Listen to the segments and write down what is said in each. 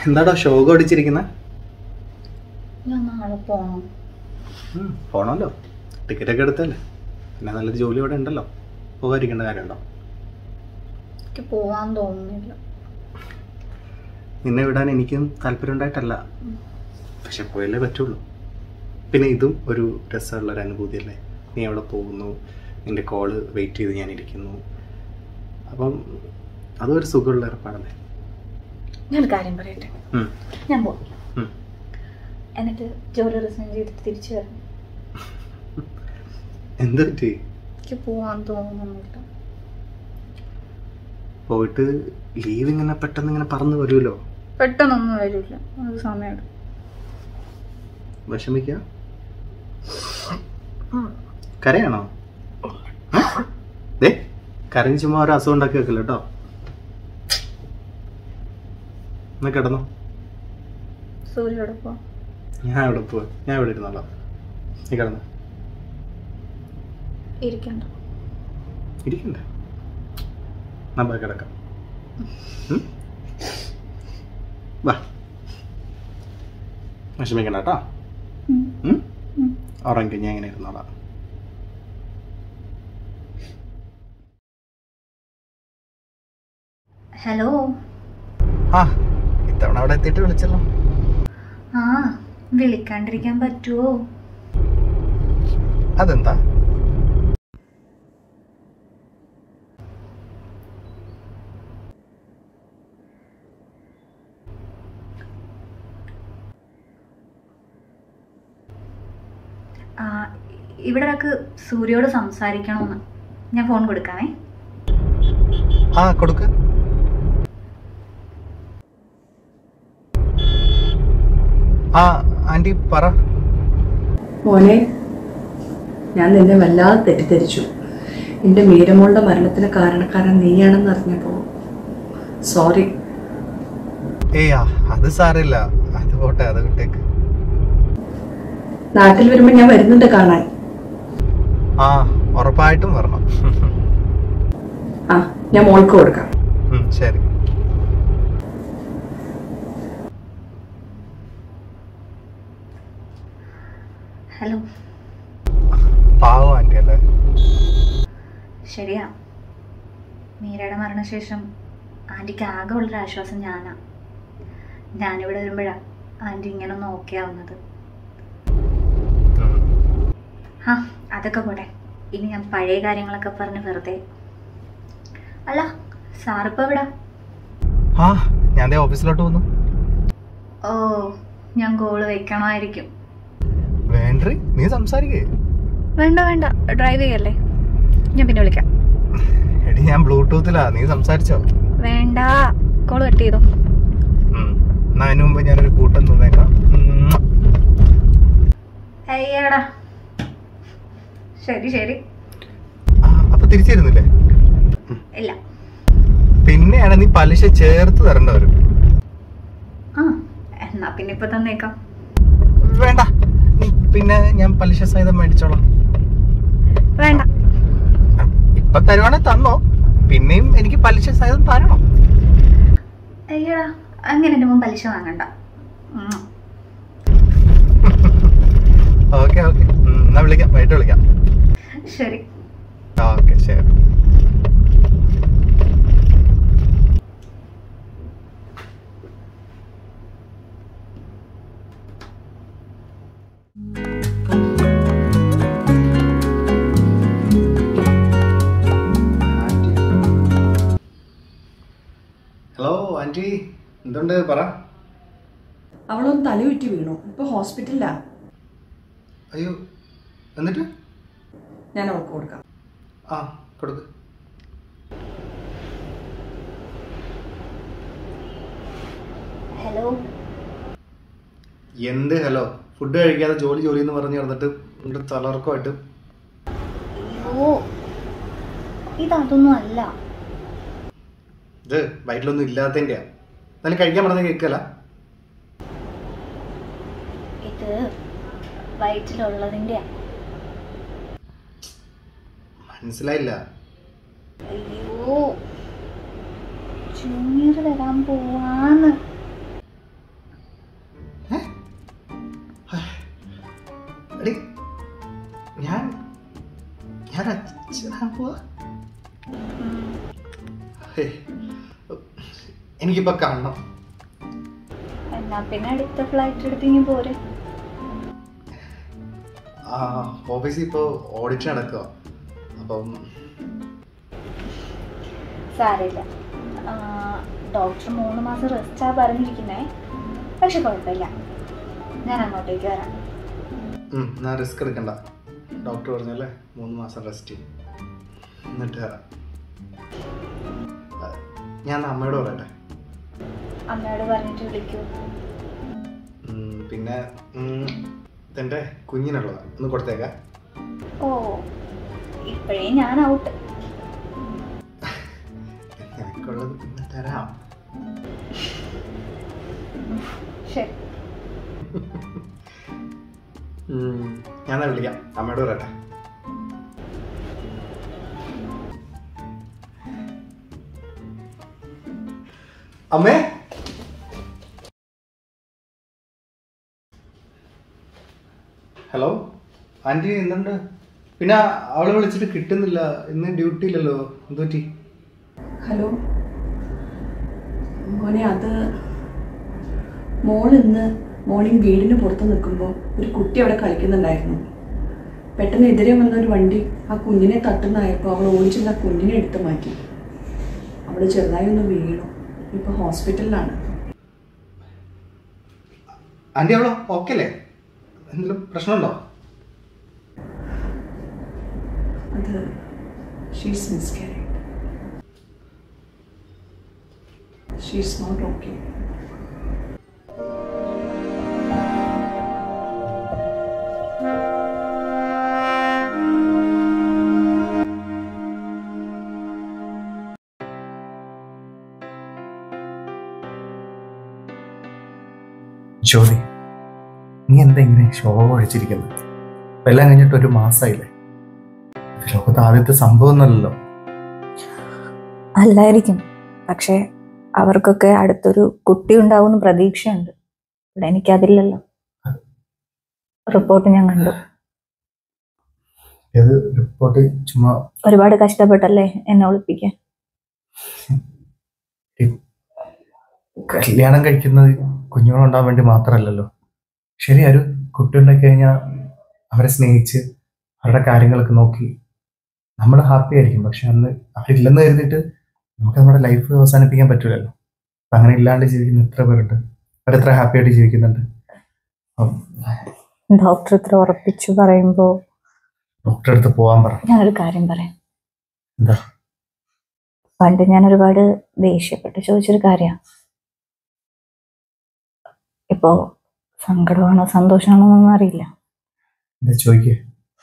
എന്താടാ ഷോക്ക് അടിച്ചിരിക്കുന്നത്? ഞാൻ നാളെ പോകണം. പോണല്ലോ, ടിക്കറ്റൊക്കെ എടുത്തല്ലേ, പിന്നെ നല്ലൊരു ജോലി ഇവിടെ ഉണ്ടല്ലോ, പോകാതിരിക്കേണ്ട കാര്യമുണ്ടോ? എനിക്ക് പോവാൻ തോന്നുന്നില്ല. നിന്നെ വിടാൻ എനിക്കും താല്പര്യം ഉണ്ടായിട്ടല്ല, പക്ഷെ പോയല്ലേ പറ്റുള്ളൂ. പിന്നെ ഇതും ഒരു രസമുള്ളൊരു അനുഭൂതിയല്ലേ. നീ അവിടെ പോകുന്നു, നിൻ്റെ കോള് വെയിറ്റ് ചെയ്ത് ഞാൻ ഇരിക്കുന്നു, അപ്പം അതൊരു സുഖമുള്ള ഏർപ്പാടല്ലേ. ഞാനൊരു കാര്യം പറയട്ടെ, ഞാൻ പോവാം. എന്നിട്ട് ജോലി റിസൈൻ ചെയ്തിട്ട് തിരിച്ചു വരണം. എന്ത് പറ്റി? എനിക്ക് പോവാൻ തോന്നുന്നില്ല. പോയിട്ട് ലീവ് ഇങ്ങനെ പെട്ടെന്ന് ഇങ്ങനെ പറന്ന് വരുമല്ലോ. പെട്ടെന്നൊന്നും വരില്ല, അത് സമയമെടുക്കും. വിഷമിക്കുക? കരയാണോ? കരഞ്ഞ് ചുമ്മാ ഒരു അസുഖം ഉണ്ടാക്കി വെക്കില്ല കേട്ടോ. എന്നാ കിടന്നോ. സൂര്യോടൊപ്പം ഞാൻ എവിടെ പോവാ? ഞാൻ ഇവിടെ ഇരുന്നോളാം, നീ കിടന്നോ. ഇരിക്കണ്ട. ഇരിക്കണ്ട, നമ്മൾ കിടക്കാം. വാ, വിഷമിക്കണ്ട കേട്ടോ. ഉറങ്ങി, ഞാൻ ഇങ്ങനെ ഇരുന്നോളാം. ഹലോ. ആ, ഇത്തവണ അവിടെ എത്തിയിട്ട് വിളിച്ചല്ലോ. ആ, വിളിക്കാണ്ടിരിക്കാൻ പറ്റുമോ? അതെന്താ? ഇവിടെ ഒരാൾക്ക് സൂര്യോട് സംസാരിക്കണമെന്ന്. ഞാൻ ഫോൺ കൊടുക്കാമേ. ആ, കൊടുക്ക്. ആ ആൻറ്റി പറ. മോനെ, ഞാൻ നിന്നെ വല്ലാതെ തെറ്റിദ്ധരിച്ചു. എൻ്റെ മീരമോളുടെ മരണത്തിന് കാരണക്കാരൻ നീയാണെന്ന് അറിഞ്ഞപ്പോൾ സോറി. ഏയ്യാ, അത് സാരമില്ല, അത് പോട്ടെ, അത് വിട്ടേക്ക്. നാട്ടിൽ വരുമ്പോൾ ഞാൻ വരുന്നുണ്ട് കാണാൻ. ആ, ഉറപ്പായിട്ടും വരണം. ആ, ഞാൻ മോൾക്ക് കൊടുക്കാം. ശരി. ഹലോ. പാവം ആൻറ്റി അല്ലേ? ശരിയാ, മീരയുടെ മരണശേഷം ആൻറ്റിക്ക് ആകെ ഉള്ളൊരു ആശ്വാസം ഞാനാ. ഞാനിവിടെ വരുമ്പോഴാണ് ആൻറ്റി ഇങ്ങനെ ഒന്ന് ഓക്കെ ആവുന്നത്. ആ, അതൊക്കെ പോട്ടെ, ഇനി ഞാൻ പഴയ കാര്യങ്ങളൊക്കെ പറഞ്ഞ് വെറുതെ. അല്ല, സാറിപ്പോൾ എവിടാ? ആ, ഞാൻ ഓഫീസിലോട്ട് വന്നു. ഓ, ഞാൻ കോള് വെക്കണമായിരിക്കും. വേണ്ട, നീ സംസാരിക്കേ. വേണ്ട വേണ്ട, ഡ്രൈവ് ചെയ്യല്ലേ, ഞാൻ പിന്നെ വിളിക്കാം. എടി, ഞാൻ ബ്ലൂടൂത്തിലാ, നീ സംസാരിച്ചോ? വേണ്ട, കോള് കട്ട് ചെയ്തോ. എന്നാ അതിന് മുമ്പ് ഞാനൊരു കൂട്ടം തന്നേക്കാം. അയ്യടാ, ശരി ശരി. അപ്പൊ തിരിച്ചിരുന്നില്ലേ? ഇല്ല. പിന്നെയാണ് നീ പലിശ ചേർത്ത് തരേണ്ട വരും. ആ, എന്നാ പിന്നെ ഇപ്പൊ തന്നേക്കാം. വേണ്ട, പിന്നെ ഞാൻ പലിശ സഹിതം മേടിച്ചോളാം. വേണ്ട, ഇപ്പൊ തരുവാണെ തന്നോ, പിന്നെയും എനിക്ക് പലിശ സഹിതം തരണം. അയ്യടാ, അങ്ങനെ എന്റെ മുമ്പ് പലിശ വാങ്ങണ്ട. ഓക്കെ ഓക്കെ, എന്നാ വിളിക്കാം, വൈകിട്ട് വിളിക്കാം. ശരി. ഓക്കെ, ശരി. ഹലോ ആൻറ്റി, എന്തുണ്ട് പറ. അവളൊന്ന് തലയുറ്റി വീണു, ഇപ്പൊ ഹോസ്പിറ്റലിലാ. അയ്യോ, എന്നിട്ട്? ഞാൻ അവൾക്ക് കൊടുക്കാം. ആ, കൊടുക്ക്. ഹലോ. എന്ത് ഹലോ? ഫുഡ് കഴിക്കാതെ ജോലി ജോലി എന്ന് പറഞ്ഞു നടന്നിട്ട് എൻ്റെ തലർക്കമായിട്ട്. അയ്യോ, ഇതൊന്നും അല്ല. ഇത് വയറ്റിലൊന്നും ഇല്ലാത്തതിൻ്റെയാ. എന്നാലും കഴിക്കാൻ പറഞ്ഞ കേൾക്കല. ഇത് വയറ്റിലുള്ളതിൻ്റെയാ. മനസ്സിലായില്ല. അയ്യോ, ജൂനിയർ വരാൻ പോവാന്ന്. എനിക്കിപ്പോൾ കാണണം. എന്നാ പിന്നെ അടുത്ത ഫ്ലൈറ്റ് എടുത്തിങ്ങി പോരെ. ഓഫീസിൽ ഇപ്പോൾ ഓഡിറ്റ് നടക്കുക. അപ്പം സാരമില്ല, ഡോക്ടർ 3 മാസം റെസ്റ്റാ പറഞ്ഞിരിക്കുന്നേ. പക്ഷെ കുഴപ്പമില്ല, ഞാൻ അങ്ങോട്ടേക്ക് വരാം. ഞാൻ റിസ്ക് എടുക്കണ്ട. ഡോക്ടർ പറഞ്ഞല്ലേ 3 മാസം റെസ്റ്റ് എന്നിട്ട് വരാം. ഞാൻ അമ്മയോട് പറയട്ടെ. അമ്മയോട് പറഞ്ഞിട്ട് വിളിക്കൂ. പിന്നെ ഇതെൻ്റെ കുഞ്ഞിനുള്ളതാ, ഒന്ന് കൊടുത്തേക്കാം. ഓ, ഇപ്പോഴേ ഞാൻ ഔട്ട്. എനിക്കുള്ളത് പിന്നെ തരാം. ശരി. ഞാനാ വിളിക്കാം, അമ്മയോട് പറയട്ടെ. അമ്മേ, ഹലോ ആൻറ്റി, എന്തുണ്ട്? പിന്നെ അവളെ വിളിച്ചിട്ട് കിട്ടുന്നില്ല. ഇന്ന് ഡ്യൂട്ടിയില്ലല്ലോ, എന്ത് പറ്റി? ഹലോ മോനെ, അത് മോൾ ഇന്ന് മോർണിംഗ് വീടിന് പുറത്ത് നിൽക്കുമ്പോൾ ഒരു കുട്ടി അവിടെ കളിക്കുന്നുണ്ടായിരുന്നു. പെട്ടെന്ന് എതിരെ വന്നൊരു വണ്ടി ആ കുഞ്ഞിനെ തട്ടുന്നതായപ്പോൾ അവൾ ഓടിച്ചിട്ട് ആ കുഞ്ഞിനെ എടുത്ത് മാറ്റി. അവൾ ചെറുതായി ഒന്ന് വീണു. ഇപ്പോൾ ഹോസ്പിറ്റലിലാണ്. ആൻറ്റി, അവളോ ഓക്കെ അല്ലേ? എന്തെങ്കിലും പ്രശ്നമുണ്ടോ? അത് she's miscarrying. She's not okay. Jyothi, നീ എന്താ ഇങ്ങനെ ശോഭ കഴിച്ചിരിക്കുന്നത്? എല്ലാം കഴിഞ്ഞിട്ട് 1 മാസമായില്ലേ? ലോകത്ത് ആദ്യത്തെ സംഭവം ഒന്നുമല്ലല്ലോ. അല്ലായിരിക്കും, പക്ഷേ അവർക്കൊക്കെ അടുത്തൊരു കുട്ടി ഉണ്ടാവുമെന്ന് പ്രതീക്ഷയുണ്ട്. ഇവിടെ എനിക്കതില്ലല്ലോ. റിപ്പോർട്ട് ഞാൻ കണ്ടു. റിപ്പോർട്ട് ചുമ്മാ ഒരുപാട് കഷ്ടപ്പെട്ടല്ലേ എന്നെ ഒളിപ്പിക്കാൻ. കല്യാണം കഴിക്കുന്നത് കുഞ്ഞുങ്ങളുണ്ടാവാൻ വേണ്ടി മാത്രമല്ലല്ലോ. ശരി, ഒരു കുട്ടി ഉണ്ടാക്കി കഴിഞ്ഞാൽ അവരെ സ്നേഹിച്ച് അവരുടെ കാര്യങ്ങളൊക്കെ നോക്കി നമ്മൾ ഹാപ്പി ആയിരിക്കും. പക്ഷെ അന്ന് അവരില്ലെന്ന് കരുതിയിട്ട് നമുക്ക് നമ്മുടെ ലൈഫ് അവസാനിപ്പിക്കാൻ പറ്റില്ലല്ലോ. അപ്പം അങ്ങനെ ഇല്ലാണ്ട് ജീവിക്കുന്ന എത്ര പേരുണ്ട്, അവരെത്ര ഹാപ്പി ആയിട്ട് ജീവിക്കുന്നുണ്ട്. ഡോക്ടർ ഇത്ര ഉറപ്പിച്ചു പറയുമ്പോൾ ഡോക്ടറെ അടുത്ത് പോകാൻ പറ. ഞാനൊരു കാര്യം പറയാം. എന്താ? പണ്ട് ഞാൻ ഒരുപാട് ദേഷ്യപ്പെട്ട് ചോദിച്ചൊരു കാര്യമാണ്. ഇപ്പോ സങ്കടമാണോ സന്തോഷമാണോ എന്നൊന്നും അറിയില്ല. എന്താ ചോദിക്കേ?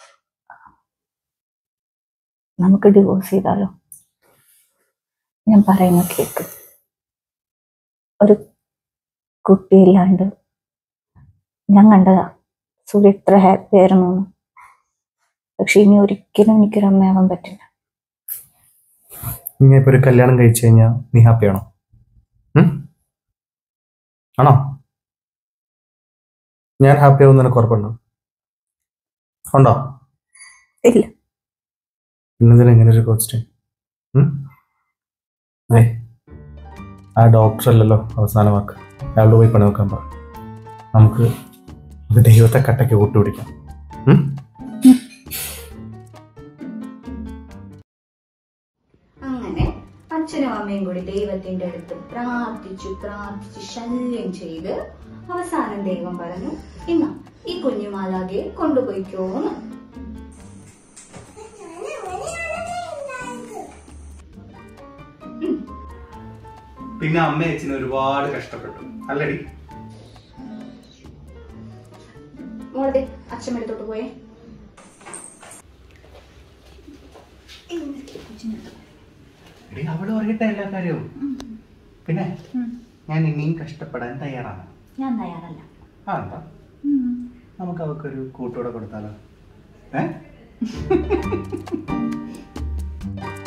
നമുക്ക് ഡിവോഴ്സ് ചെയ്താലോ? ഞാൻ പറയുന്ന കേക്ക്. ഒരു കുട്ടിയില്ലാണ്ട് ഞാൻ കണ്ടതാ സൂര്യ ഇത്ര ഹാപ്പി ആയിരുന്നു. പക്ഷെ ഇനി ഒരിക്കലും എനിക്കൊരു അമ്മയാവാൻ പറ്റില്ല. ഇനി ഇപ്പൊ ഒരു കല്യാണം കഴിച്ചു കഴിഞ്ഞാൽ നീ ഹാപ്പിയാണോ? ആണോ? ഞാൻ ഹാപ്പി ആവുന്ന നിനക്ക് ഉറപ്പുണ്ടോ? ഉണ്ടോ? ഇല്ല. പിന്നെന്തിനാ ഇങ്ങനെ ഒരു ക്വസ്റ്റ്യൻ? ആ ഡോക്ടർ അല്ലല്ലോ അവസാന വാക്ക്. അയാളോട് പോയി പണി നോക്കാൻ പറ. നമുക്ക് അത് ദൈവത്തെ കട്ടയ്ക്ക് കൂട്ടുപിടിക്കാം. അങ്ങനെ അച്ഛനും അമ്മയും കൂടി ദൈവത്തിന്റെ അടുത്ത് പ്രാർത്ഥിച്ചു ശല്യം ചെയ്ത് അവസാനം ദൈവം പറഞ്ഞു, ഇന്നാ ഈ കുഞ്ഞുമാലാകെ കൊണ്ടുപോയിക്കോന്ന്. പിന്നെ അമ്മ അച്ഛന് ഒരുപാട് കഷ്ടപ്പെട്ടു അല്ലടി? മോളെ അച്ഛൻ എടുത്തോട്ട് പോയേ. അവള് പറയട്ടെ എല്ലാ കാര്യവും. പിന്നെ ഞാൻ ഇനിയും കഷ്ടപ്പെടാൻ തയ്യാറാണ്. ഞാൻ തയ്യാറല്ല. ആ, എന്താ നമുക്ക് അവക്കൊരു കൂട്ടോടെ കൊടുത്താലോ?